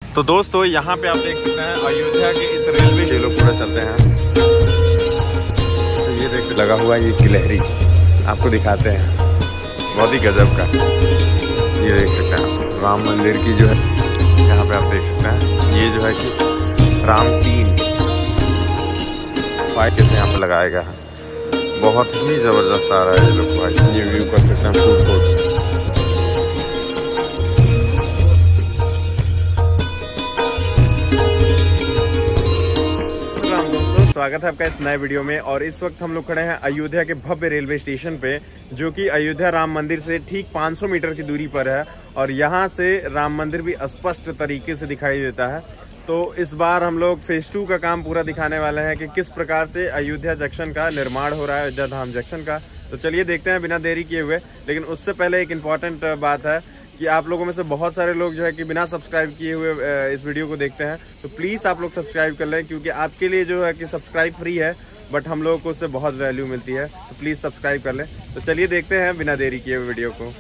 तो दोस्तों यहाँ पे आप देख सकते हैं अयोध्या के इस रेलवे ये लोग पूरा चलते हैं। तो ये देख लगा हुआ है ये गिलहरी, आपको दिखाते हैं, बहुत ही गजब का। ये देख सकते हैं आप राम मंदिर की जो है यहाँ पे आप देख सकते हैं, ये जो है कि राम 3 फाइट यहाँ पे लगाया गया है। बहुत ही ज़बरदस्त आ रहा है ये लोग, ये व्यू कर सकते हैं फूड कोर्ट। स्वागत है आपका इस नए वीडियो में। और इस वक्त हम लोग खड़े हैं अयोध्या के भव्य रेलवे स्टेशन पे, जो कि अयोध्या राम मंदिर से ठीक 500 मीटर की दूरी पर है। और यहाँ से राम मंदिर भी स्पष्ट तरीके से दिखाई देता है। तो इस बार हम लोग फेज 2 का काम पूरा दिखाने वाले हैं कि किस प्रकार से अयोध्या जंक्शन का निर्माण हो रहा है, अयोध्या धाम जंक्शन का। तो चलिए देखते हैं बिना देरी किए हुए। लेकिन उससे पहले एक इम्पॉर्टेंट बात है कि आप लोगों में से बहुत सारे लोग जो है कि बिना सब्सक्राइब किए हुए इस वीडियो को देखते हैं। तो प्लीज़ आप लोग सब्सक्राइब कर लें, क्योंकि आपके लिए जो है कि सब्सक्राइब फ्री है, बट हम लोगों को उससे बहुत वैल्यू मिलती है। तो प्लीज़ सब्सक्राइब कर लें। तो चलिए देखते हैं बिना देरी किए हुए वीडियो को।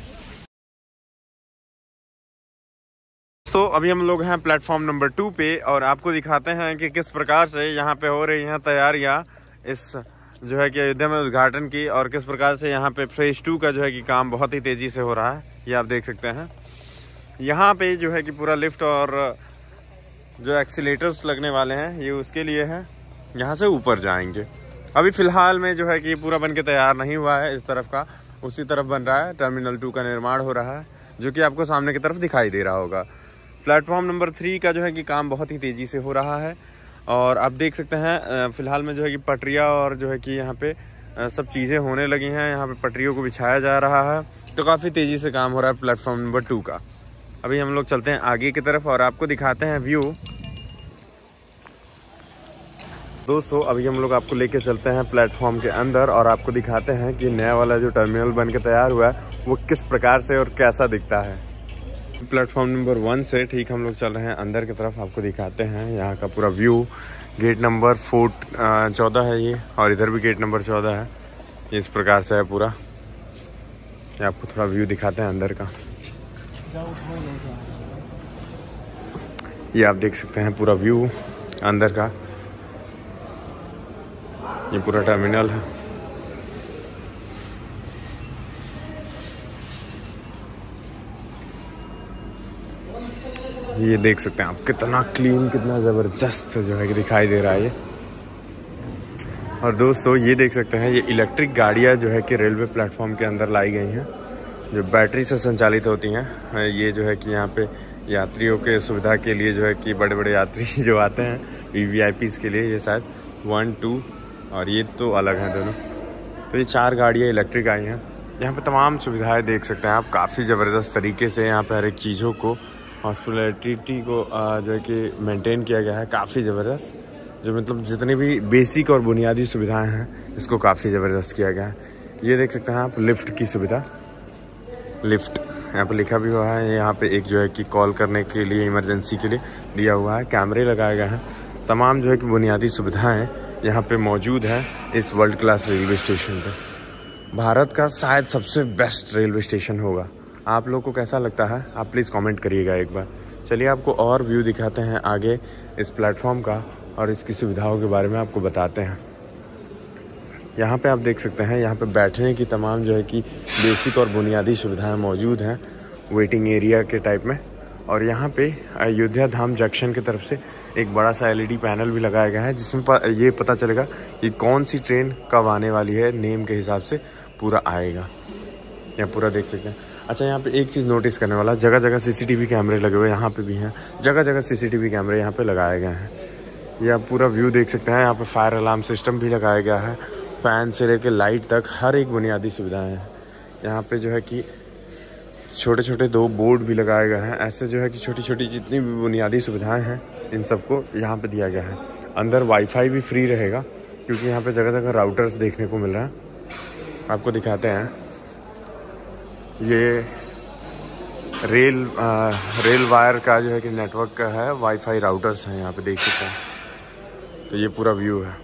तो अभी हम लोग हैं प्लेटफॉर्म नंबर 2 पे और आपको दिखाते हैं कि किस प्रकार से यहाँ पे हो रही हैं तैयारियाँ इस जो है कि अयोध्या में उद्घाटन की, और किस प्रकार से यहाँ पे फेज 2 का जो है कि काम बहुत ही तेज़ी से हो रहा है। ये आप देख सकते हैं यहाँ पे जो है कि पूरा लिफ्ट और जो एक्सीलेटर्स लगने वाले हैं ये उसके लिए है, यहाँ से ऊपर जाएंगे। अभी फ़िलहाल में जो है कि पूरा बन के तैयार नहीं हुआ है, इस तरफ का उसी तरफ बन रहा है। टर्मिनल 2 का निर्माण हो रहा है, जो कि आपको सामने की तरफ दिखाई दे रहा होगा। प्लेटफॉर्म नंबर 3 का जो है कि काम बहुत ही तेज़ी से हो रहा है। और आप देख सकते हैं फ़िलहाल में जो है कि पटरियाँ और जो है कि यहाँ पे सब चीज़ें होने लगी हैं। यहाँ पे पटरियों को बिछाया जा रहा है, तो काफ़ी तेज़ी से काम हो रहा है प्लेटफॉर्म नंबर 2 का। अभी हम लोग चलते हैं आगे की तरफ और आपको दिखाते हैं व्यू। दोस्तों अभी हम लोग आपको लेके चलते हैं प्लेटफॉर्म के अंदर और आपको दिखाते हैं कि नया वाला जो टर्मिनल बन के तैयार हुआ है वो किस प्रकार से और कैसा दिखता है। प्लेटफॉर्म नंबर 1 से ठीक हम लोग चल रहे हैं अंदर की तरफ, आपको दिखाते हैं यहाँ का पूरा व्यू। गेट नंबर 14 है ये, और इधर भी गेट नंबर 14 है। इस प्रकार से है पूरा, ये आपको थोड़ा व्यू दिखाते हैं अंदर का। ये आप देख सकते हैं पूरा व्यू अंदर का, ये पूरा टर्मिनल है। ये देख सकते हैं आप कितना क्लीन, कितना ज़बरदस्त जो है कि दिखाई दे रहा है ये। और दोस्तों ये देख सकते हैं ये इलेक्ट्रिक गाड़ियाँ जो है कि रेलवे प्लेटफॉर्म के अंदर लाई गई हैं, जो बैटरी से संचालित होती हैं। ये जो है कि यहाँ पे यात्रियों के सुविधा के लिए जो है कि बड़े बड़े यात्री जो आते हैं VVIPs के लिए, ये शायद 1, 2 और ये तो अलग हैं दोनों। तो ये 4 गाड़ियाँ इलेक्ट्रिक आई हैं। यहाँ पे तमाम सुविधाएं देख सकते हैं आप, काफ़ी ज़बरदस्त तरीके से यहाँ पे हर एक चीज़ों को, हॉस्पिटलिटी को जो है कि मेंटेन किया गया है। काफ़ी ज़बरदस्त, जो मतलब जितनी भी बेसिक और बुनियादी सुविधाएं हैं इसको काफ़ी ज़बरदस्त किया गया है। ये देख सकते हैं आप लिफ्ट की सुविधा, लिफ्ट यहाँ पे लिखा भी हुआ है। यहाँ पे एक जो है कि कॉल करने के लिए, इमरजेंसी के लिए दिया हुआ है। कैमरे लगाए गए हैं। तमाम जो है कि बुनियादी सुविधाएं यहाँ पे मौजूद है इस वर्ल्ड क्लास रेलवे स्टेशन पे। भारत का शायद सबसे बेस्ट रेलवे स्टेशन होगा। आप लोग को कैसा लगता है आप प्लीज़ कमेंट करिएगा एक बार। चलिए आपको और व्यू दिखाते हैं आगे इस प्लेटफॉर्म का, और इसकी सुविधाओं के बारे में आपको बताते हैं। यहाँ पे आप देख सकते हैं यहाँ पे बैठने की तमाम जो है कि बेसिक और बुनियादी सुविधाएं मौजूद हैं, वेटिंग एरिया के टाइप में। और यहाँ पे अयोध्या धाम जंक्शन की तरफ से एक बड़ा सा LED पैनल भी लगाया गया है, जिसमें ये पता चलेगा कि कौन सी ट्रेन कब आने वाली है, नेम के हिसाब से पूरा आएगा। यहाँ पूरा देख सकते हैं। अच्छा, यहाँ पे एक चीज़ नोटिस करने वाला, जगह जगह CCTV कैमरे लगे हुए, यहाँ पे भी हैं, जगह जगह CCTV कैमरे यहाँ पे लगाए गए हैं। ये आप पूरा व्यू देख सकते हैं। यहाँ पे फायर अलार्म सिस्टम भी लगाया गया है, फ़ैन से लेकर लाइट तक हर एक बुनियादी सुविधाएं हैं। यहाँ पे जो है कि छोटे छोटे 2 बोर्ड भी लगाए गए हैं। ऐसे जो है कि छोटी छोटी जितनी भी बुनियादी सुविधाएं हैं इन सबको यहाँ पे दिया गया है। अंदर वाईफाई भी फ्री रहेगा, क्योंकि यहाँ पे जगह जगह राउटर्स देखने को मिल रहा है। आपको दिखाते हैं ये रेल वायर का जो है कि नेटवर्क का है, वाईफाई राउटर्स हैं यहाँ पे देख सकते हैं। तो ये पूरा व्यू है।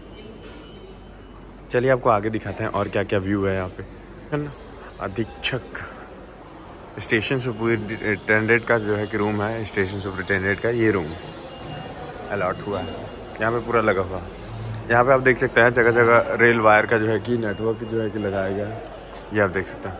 चलिए आपको आगे दिखाते हैं और क्या क्या व्यू है यहाँ पे, है ना। अधीक्षक स्टेशन सुपरिटेंडेंट का जो है कि रूम है, स्टेशन सुपरिटेंडेंट का ये रूम अलॉट हुआ है, यहाँ पे पूरा लगा हुआ। यहाँ पे आप देख सकते हैं जगह जगह रेल वायर का जो है कि नेटवर्क जो है कि लगाया गया है, ये आप देख सकते हैं।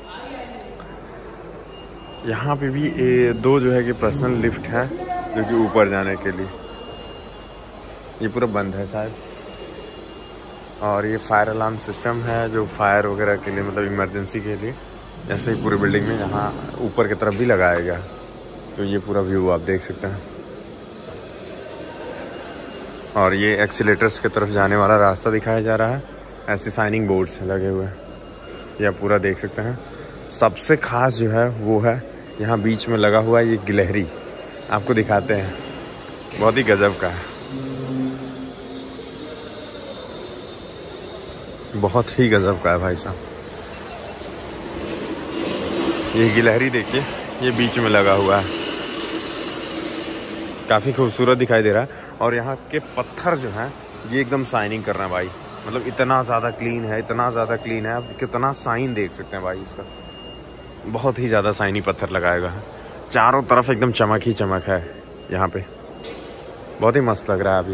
यहाँ पे भी 2 जो है कि पर्सनल लिफ्ट है जो कि ऊपर जाने के लिए, ये पूरा बंद है शायद। और ये फायर अलार्म सिस्टम है जो फायर वगैरह के लिए, मतलब इमरजेंसी के लिए, ऐसे ही पूरी बिल्डिंग में यहाँ ऊपर की तरफ भी लगाया गया। तो ये पूरा व्यू आप देख सकते हैं। और ये एक्सीलेटर्स की तरफ जाने वाला रास्ता दिखाया जा रहा है, ऐसे साइनिंग बोर्ड्स लगे हुए हैं, ये आप पूरा देख सकते हैं। सबसे ख़ास जो है वो है यहाँ बीच में लगा हुआ ये गिलहरी, आपको दिखाते हैं, बहुत ही गजब का है, बहुत ही गजब का है भाई साहब। ये गिलहरी देखिए, ये बीच में लगा हुआ है, काफ़ी खूबसूरत दिखाई दे रहा है। और यहाँ के पत्थर जो हैं ये एकदम शाइनिंग कर रहे हैं भाई, मतलब इतना ज़्यादा क्लीन है, इतना ज़्यादा क्लीन है, आप कितना शाइन देख सकते हैं भाई इसका, बहुत ही ज़्यादा शाइनी पत्थर लगाया गया है, चारों तरफ एकदम चमक ही चमक है यहाँ पे, बहुत ही मस्त लग रहा है अभी।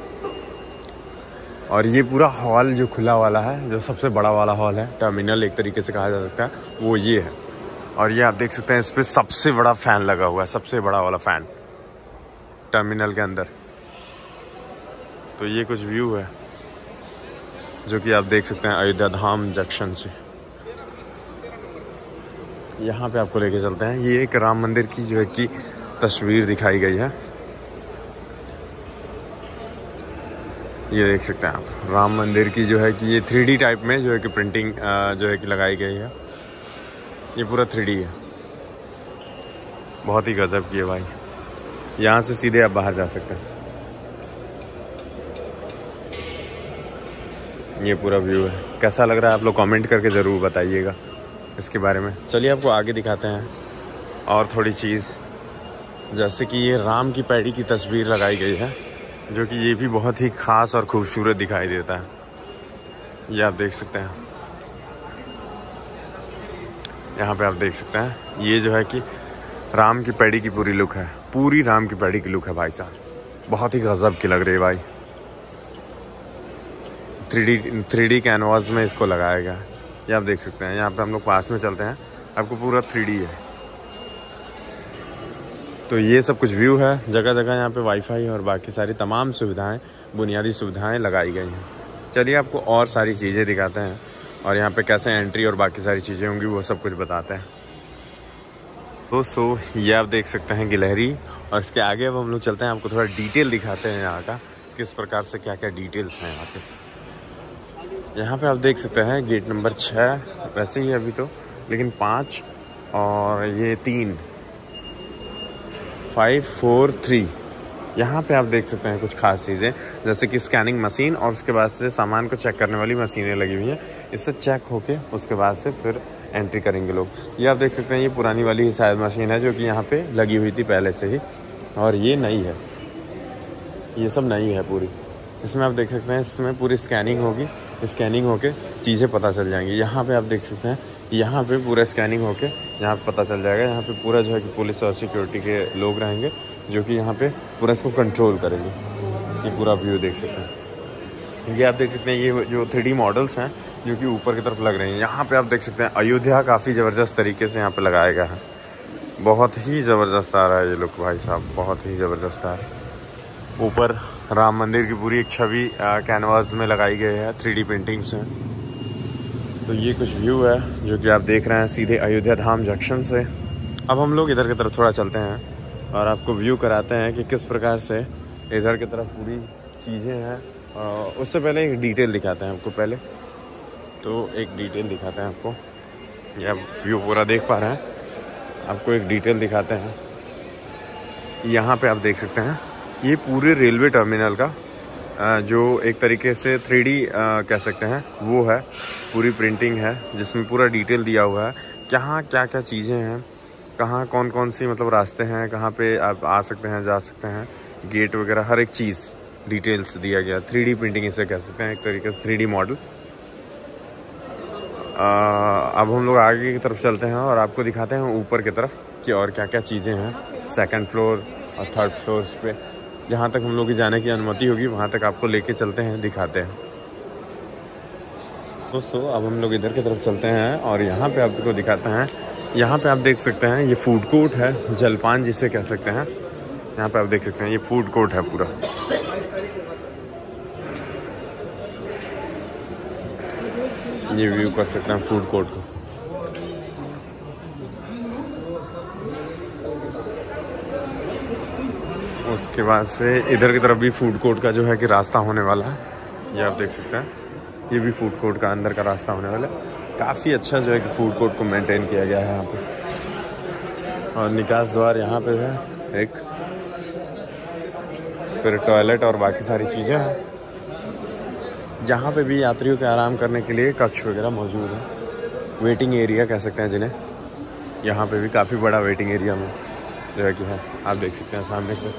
और ये पूरा हॉल जो खुला वाला है, जो सबसे बड़ा वाला हॉल है, टर्मिनल एक तरीके से कहा जा सकता है, वो ये है। और ये आप देख सकते हैं इस पर सबसे बड़ा फ़ैन लगा हुआ है, सबसे बड़ा वाला फ़ैन टर्मिनल के अंदर। तो ये कुछ व्यू है जो कि आप देख सकते हैं अयोध्या धाम जंक्शन से। यहाँ पे आपको लेके चलते हैं, ये एक राम मंदिर की जो है कि तस्वीर दिखाई गई है, ये देख सकते हैं आप, राम मंदिर की जो है कि ये 3D टाइप में जो है कि प्रिंटिंग जो है कि लगाई गई है, ये पूरा 3D है, बहुत ही गजब की है भाई। यहाँ से सीधे आप बाहर जा सकते हैं, ये पूरा व्यू है। कैसा लग रहा है आप लोग कमेंट करके ज़रूर बताइएगा इसके बारे में। चलिए आपको आगे दिखाते हैं और थोड़ी चीज़, जैसे कि ये राम की पैड़ी की तस्वीर लगाई गई है, जो कि ये भी बहुत ही ख़ास और खूबसूरत दिखाई देता है, ये आप देख सकते हैं। यहाँ पे आप देख सकते हैं, ये जो है कि राम की पैड़ी की पूरी लुक है, पूरी राम की पैड़ी की लुक है भाई साहब, बहुत ही गजब की लग रही है भाई। 3D कैनवास में इसको लगाया गया, ये आप देख सकते हैं। यहाँ पे हम लोग पास में चलते हैं, आपको पूरा 3D है। तो ये सब कुछ व्यू है, जगह जगह यहाँ पे वाईफाई और बाकी सारी तमाम सुविधाएं, बुनियादी सुविधाएं लगाई गई हैं। चलिए आपको और सारी चीज़ें दिखाते हैं और यहाँ पे कैसे एंट्री और बाकी सारी चीज़ें होंगी वो सब कुछ बताते हैं। दोस्तों ये आप देख सकते हैं गिलहरी, और इसके आगे अब हम लोग चलते हैं, आपको थोड़ा डिटेल दिखाते हैं यहाँ का, किस प्रकार से क्या क्या डिटेल्स हैं यहाँ पे। यहाँ पे आप देख सकते हैं गेट नंबर 6 वैसे ही अभी तो, लेकिन 5 और ये 3 5 4 3, यहाँ पे आप देख सकते हैं कुछ खास चीज़ें, जैसे कि स्कैनिंग मशीन और उसके बाद से सामान को चेक करने वाली मशीनें लगी हुई हैं। इससे चेक होके उसके बाद से फिर एंट्री करेंगे लोग। ये आप देख सकते हैं, ये पुरानी वाली ही शायद मशीन है जो कि यहाँ पे लगी हुई थी पहले से ही, और ये नई है, ये सब नई है पूरी। इसमें आप देख सकते हैं, इसमें पूरी स्कैनिंग होगी, स्कैनिंग होके चीज़ें पता चल जाएंगी। यहाँ पे आप देख सकते हैं, यहाँ पे पूरा स्कैनिंग होके यहाँ पे पता चल जाएगा। यहाँ पे पूरा जो है कि पुलिस और सिक्योरिटी के लोग रहेंगे जो कि यहाँ पे पूरा इसको कंट्रोल करेंगे। ये पूरा व्यू देख सकते हैं, ये आप देख सकते हैं, ये जो 3D मॉडल्स हैं जो कि ऊपर की तरफ लग रहे हैं। यहाँ पे आप देख सकते हैं अयोध्या काफ़ी ज़बरदस्त तरीके से यहाँ पे लगाया गया है, बहुत ही ज़बरदस्त आ रहा है ये लुक भाई साहब, बहुत ही ज़बरदस्त आ रहा है। ऊपर राम मंदिर की पूरी एक छवि कैनवास में लगाई गई है, 3D पेंटिंग्स हैं। तो ये कुछ व्यू है जो कि आप देख रहे हैं सीधे अयोध्या धाम जंक्शन से। अब हम लोग इधर की तरफ थोड़ा चलते हैं और आपको व्यू कराते हैं कि किस प्रकार से इधर की तरफ पूरी चीज़ें हैं। उससे पहले एक डिटेल दिखाते हैं आपको, पहले तो एक डिटेल दिखाते हैं आपको, ये आप व्यू पूरा देख पा रहे हैं, आपको एक डिटेल दिखाते हैं। यहाँ पे आप देख सकते हैं, ये पूरे रेलवे टर्मिनल का जो एक तरीके से 3D कह सकते हैं वो है, पूरी प्रिंटिंग है जिसमें पूरा डिटेल दिया हुआ है, कहाँ क्या क्या चीज़ें हैं, कहाँ कौन कौन सी मतलब रास्ते हैं, कहाँ पे आप आ सकते हैं, जा सकते हैं, गेट वगैरह हर एक चीज़ डिटेल्स दिया गया। 3D प्रिंटिंग इसे कह सकते हैं, एक तरीके से 3D मॉडल। अब हम लोग आगे की तरफ चलते हैं और आपको दिखाते हैं ऊपर की तरफ कि और क्या क्या चीज़ें हैं सेकंड फ्लोर और थर्ड फ्लोर पे। जहाँ तक हम लोग की जाने की अनुमति होगी वहाँ तक आपको लेके चलते हैं, दिखाते हैं। दोस्तों अब हम लोग इधर की तरफ चलते हैं और यहाँ पे आपको दिखाते हैं। यहाँ पे आप देख सकते हैं ये फूड कोर्ट है, जलपान जिसे कह सकते हैं। यहाँ पे आप देख सकते हैं ये फूड कोर्ट है पूरा। ये व्यू कर सकते हैं फूड कोर्ट को। उसके बाद से इधर की तरफ भी फूड कोर्ट का जो है कि रास्ता होने वाला है। ये आप देख सकते हैं, ये भी फूड कोर्ट का अंदर का रास्ता होने वाला है। काफ़ी अच्छा जो है कि फूड कोर्ट को मेंटेन किया गया है यहाँ पे। और निकास द्वार यहाँ पे है एक, फिर टॉयलेट और बाकी सारी चीज़ें हैं। यहाँ पे भी यात्रियों के आराम करने के लिए कक्ष वगैरह मौजूद है, वेटिंग एरिया कह सकते हैं जिन्हें। यहाँ पे भी काफ़ी बड़ा वेटिंग एरिया में जो है कि है, आप देख सकते हैं सामने पे।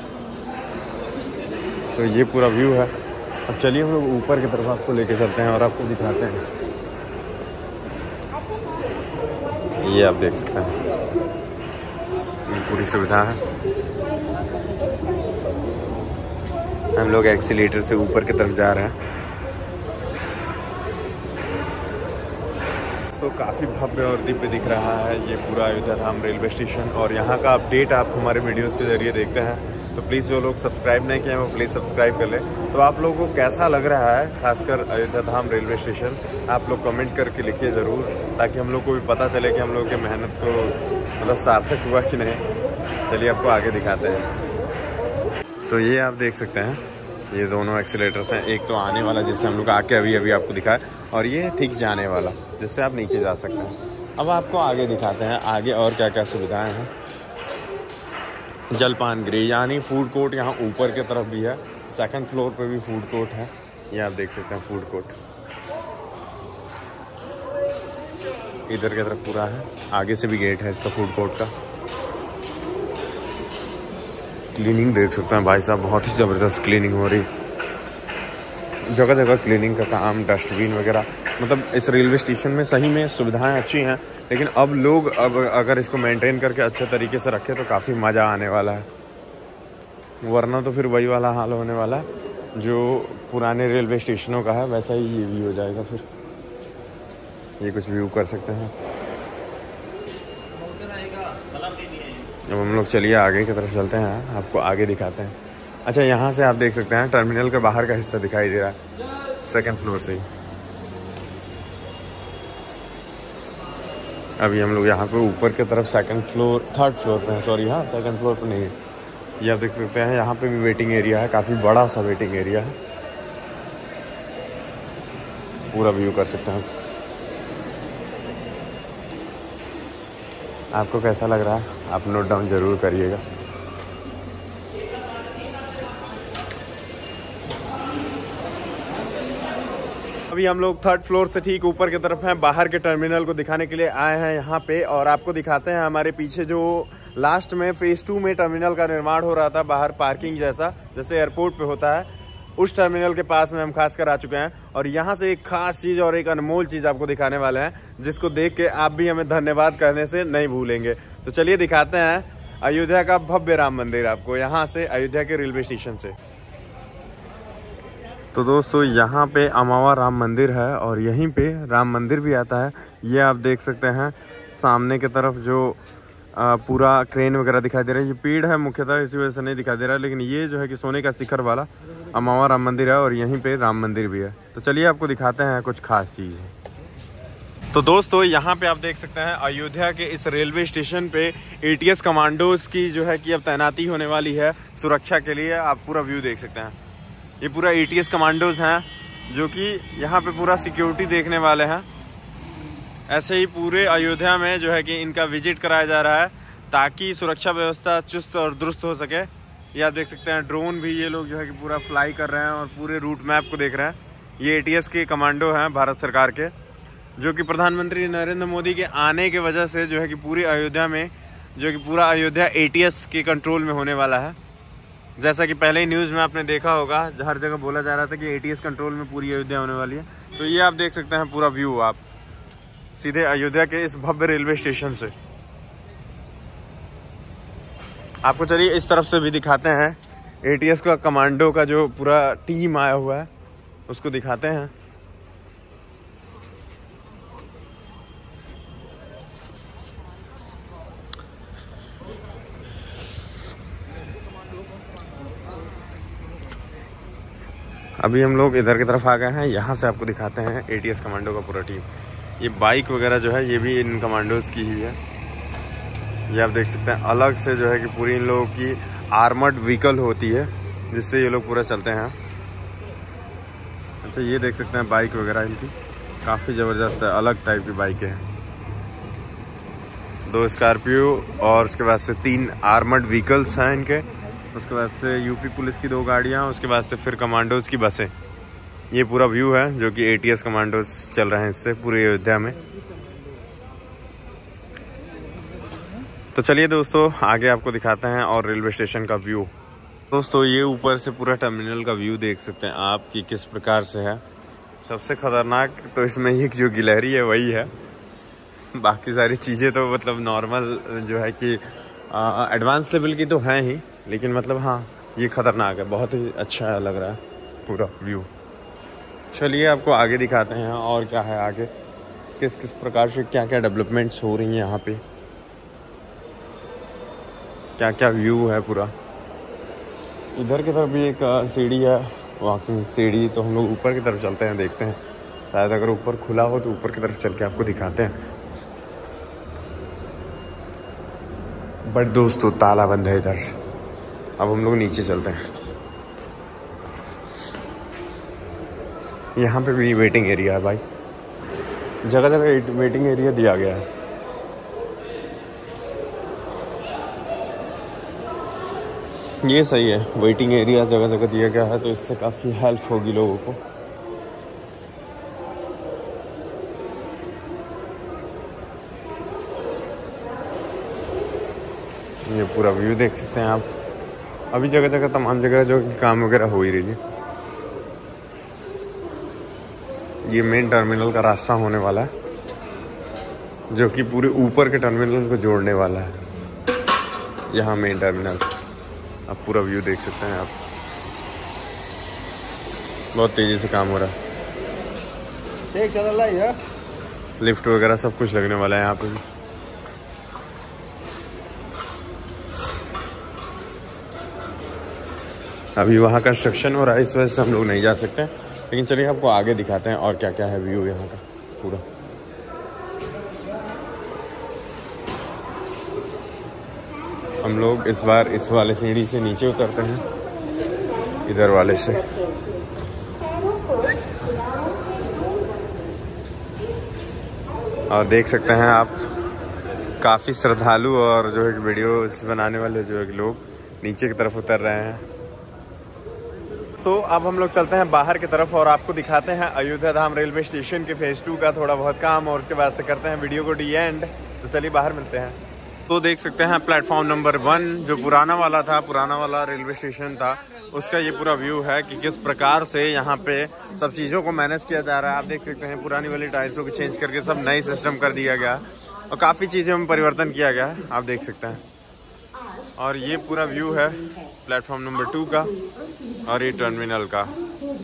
तो ये पूरा व्यू है। अब चलिए हम लोग ऊपर की तरफ आपको लेके चलते हैं और आपको दिखाते हैं। ये आप देख सकते हैं, ये पूरी सुविधा है। हम लोग एक्सीलेटर से ऊपर की तरफ जा रहे हैं। तो काफ़ी भव्य और दिव्य दिख रहा है ये पूरा अयोध्या धाम रेलवे स्टेशन। और यहाँ का अपडेट आप हमारे वीडियोस के जरिए देखते हैं। तो प्लीज़ जो लोग सब्सक्राइब नहीं किए हैं वो प्लीज़ सब्सक्राइब कर लें। तो आप लोगों को कैसा लग रहा है खासकर अयोध्या धाम रेलवे स्टेशन, आप लोग कमेंट करके लिखिए ज़रूर, ताकि हम लोग को भी पता चले कि हम लोग की मेहनत को मतलब सार्थक हुआ कि नहीं। चलिए आपको आगे दिखाते हैं। तो ये आप देख सकते हैं, ये दोनों एक्सीलेटर्स हैं। एक तो आने वाला जिससे हम लोग आके अभी अभी आपको दिखाया, और ये ठीक जाने वाला जिससे आप नीचे जा सकते हैं। अब आपको आगे दिखाते हैं आगे और क्या क्या सुविधाएं हैं। जलपान गृह यानी फूड कोर्ट यहाँ ऊपर की तरफ भी है, सेकंड फ्लोर पे भी फूड कोर्ट है। ये आप देख सकते हैं फूड कोर्ट इधर की तरफ पूरा है। आगे से भी गेट है इसका फूड कोर्ट का। क्लीनिंग देख सकते हैं भाई साहब, बहुत ही ज़बरदस्त क्लीनिंग हो रही, जगह जगह क्लीनिंग का काम, डस्टबिन वगैरह। मतलब इस रेलवे स्टेशन में सही में सुविधाएं अच्छी हैं, लेकिन अब लोग अगर इसको मेंटेन करके अच्छे तरीके से रखें तो काफ़ी मज़ा आने वाला है। वरना तो फिर वही वाला हाल होने वाला है जो पुराने रेलवे स्टेशनों का है, वैसा ही ये भी हो जाएगा। फिर ये कुछ व्यू कर सकते हैं। अब हम लोग चलिए आगे की तरफ चलते हैं, आपको आगे दिखाते हैं। अच्छा, यहाँ से आप देख सकते हैं टर्मिनल के बाहर का हिस्सा दिखाई दे रहा है सेकंड फ्लोर से ही। अभी हम लोग यहाँ पे ऊपर की तरफ थर्ड फ्लोर पे हैं, सॉरी, हाँ सेकंड फ्लोर पे नहीं है। ये आप देख सकते हैं, यहाँ पे भी वेटिंग एरिया है, काफ़ी बड़ा सा वेटिंग एरिया है। पूरा व्यू कर सकते हैं। आपको कैसा लग रहा है आप नोट डाउन ज़रूर करिएगा। अभी हम लोग थर्ड फ्लोर से ठीक ऊपर की तरफ हैं, बाहर के टर्मिनल को दिखाने के लिए आए हैं यहाँ पे। और आपको दिखाते हैं हमारे पीछे जो लास्ट में फेज 2 में टर्मिनल का निर्माण हो रहा था, बाहर पार्किंग जैसा जैसे एयरपोर्ट पे होता है, उस टर्मिनल के पास में हम खास कर आ चुके हैं। और यहाँ से एक खास चीज़ और एक अनमोल चीज़ आपको दिखाने वाले हैं, जिसको देख के आप भी हमें धन्यवाद करने से नहीं भूलेंगे। तो चलिए दिखाते हैं अयोध्या का भव्य राम मंदिर आपको यहाँ से, अयोध्या के रेलवे स्टेशन से। तो दोस्तों यहाँ पे अमावा राम मंदिर है और यहीं पे राम मंदिर भी आता है। ये आप देख सकते हैं सामने की तरफ जो पूरा क्रेन वगैरह दिखाई दे रहा है। ये पेड़ है मुख्यतः, इसी वजह से नहीं दिखाई दे रहा है, लेकिन ये जो है कि सोने का शिखर वाला अमावा राम मंदिर है और यहीं पे राम मंदिर भी है। तो चलिए आपको दिखाते हैं कुछ खास चीज़। तो दोस्तों यहाँ पे आप देख सकते हैं अयोध्या के इस रेलवे स्टेशन पे ATS कमांडोज की जो है कि अब तैनाती होने वाली है सुरक्षा के लिए। आप पूरा व्यू देख सकते हैं, ये पूरा ATS कमांडोज हैं जो कि यहाँ पे पूरा सिक्योरिटी देखने वाले हैं। ऐसे ही पूरे अयोध्या में जो है कि इनका विजिट कराया जा रहा है ताकि सुरक्षा व्यवस्था चुस्त और दुरुस्त हो सके। ये आप देख सकते हैं ड्रोन भी ये लोग जो है कि पूरा फ्लाई कर रहे हैं और पूरे रूट मैप को देख रहे हैं। ये ATS के कमांडो हैं भारत सरकार के, जो कि प्रधानमंत्री नरेंद्र मोदी के आने की वजह से जो है कि पूरी अयोध्या में जो कि पूरा अयोध्या ATS के कंट्रोल में होने वाला है। जैसा कि पहले ही न्यूज़ में आपने देखा होगा, हर जगह बोला जा रहा था कि ATS कंट्रोल में पूरी अयोध्या होने वाली है। तो ये आप देख सकते हैं पूरा व्यू आप। सीधे अयोध्या के इस भव्य रेलवे स्टेशन से। आपको चलिए इस तरफ से भी दिखाते हैं, एटीएस का कमांडो का जो पूरा टीम आया हुआ है उसको दिखाते हैं। अभी हम लोग इधर की तरफ आ गए हैं, यहाँ से आपको दिखाते हैं एटीएस कमांडो का पूरा टीम। ये बाइक वगैरह जो है ये भी इन कमांडोज की ही है। ये आप देख सकते हैं अलग से जो है कि पूरी इन लोगों की आर्मर्ड व्हीकल होती है जिससे ये लोग पूरा चलते हैं। अच्छा, ये देख सकते हैं बाइक वगैरह इनकी काफ़ी ज़बरदस्त है, अलग टाइप की बाइकें हैं। 2 स्कॉर्पियो और उसके बाद से 3 आर्मर्ड व्हीकल्स हैं इनके। उसके बाद से यूपी पुलिस की 2 गाड़ियाँ, उसके बाद से फिर कमांडोज की बसें। ये पूरा व्यू है जो कि एटीएस कमांडोज चल रहे हैं इससे पूरे अयोध्या में। तो चलिए दोस्तों आगे आपको दिखाते हैं और रेलवे स्टेशन का व्यू। दोस्तों ये ऊपर से पूरा टर्मिनल का व्यू देख सकते हैं आप कि किस प्रकार से है। सबसे खतरनाक तो इसमें ये जो गिलहरी है वही है, बाकी सारी चीज़ें तो मतलब नॉर्मल जो है कि एडवांस लेवल की तो हैं ही, लेकिन मतलब हाँ ये खतरनाक है, बहुत ही अच्छा लग रहा है पूरा व्यू। चलिए आपको आगे दिखाते हैं और क्या है आगे, किस किस प्रकार से क्या क्या डेवलपमेंट्स हो रही हैं यहाँ पे, क्या क्या व्यू है पूरा। इधर की तरफ भी एक सीढ़ी है, वॉकिंग सीढ़ी। तो हम लोग ऊपर की तरफ चलते हैं, देखते हैं शायद अगर ऊपर खुला हो तो ऊपर की तरफ चल के आपको दिखाते हैं। बट दोस्तों ताला बंद है इधर। अब हम लोग नीचे चलते हैं। यहाँ पे भी वेटिंग एरिया है भाई, जगह जगह वेटिंग एरिया दिया गया है। ये सही है, वेटिंग एरिया जगह जगह दिया गया है, तो इससे काफ़ी हेल्प होगी लोगों को। ये पूरा व्यू देख सकते हैं आप। अभी जगह जगह तमाम जगह जो काम वगैरह हो ही रही है। ये मेन टर्मिनल का रास्ता होने वाला है जो कि पूरे ऊपर के टर्मिनल को जोड़ने वाला है। यहाँ मेन टर्मिनल आप पूरा व्यू देख सकते हैं आप। बहुत तेज़ी से काम हो रहा है। लिफ्ट वगैरह सब कुछ लगने वाला है यहाँ पे भी। अभी वहाँ कंस्ट्रक्शन हो रहा है, इस वजह से हम लोग नहीं जा सकते, लेकिन चलिए आपको आगे दिखाते हैं और क्या क्या है व्यू यहाँ का पूरा। हम लोग इस बार इस वाले सीढ़ी से नीचे उतरते हैं, इधर वाले से। और देख सकते हैं आप काफ़ी श्रद्धालु और जो है वीडियो बनाने वाले जो है लोग नीचे की तरफ उतर रहे हैं। तो अब हम लोग चलते हैं बाहर की तरफ और आपको दिखाते हैं अयोध्या धाम रेलवे स्टेशन के फेज़ 2 का थोड़ा बहुत काम, और उसके बाद से करते हैं वीडियो को डी एंड। तो चलिए बाहर मिलते हैं। तो देख सकते हैं प्लेटफॉर्म नंबर 1 जो पुराना वाला रेलवे स्टेशन था, उसका ये पूरा व्यू है कि किस प्रकार से यहाँ पे सब चीज़ों को मैनेज किया जा रहा है। आप देख सकते हैं पुरानी वाली टाइल्सों को चेंज करके सब नई सिस्टम कर दिया गया और काफ़ी चीज़ों में परिवर्तन किया गया है, आप देख सकते हैं। और ये पूरा व्यू है प्लेटफॉर्म नंबर 2 का और ये टर्मिनल का।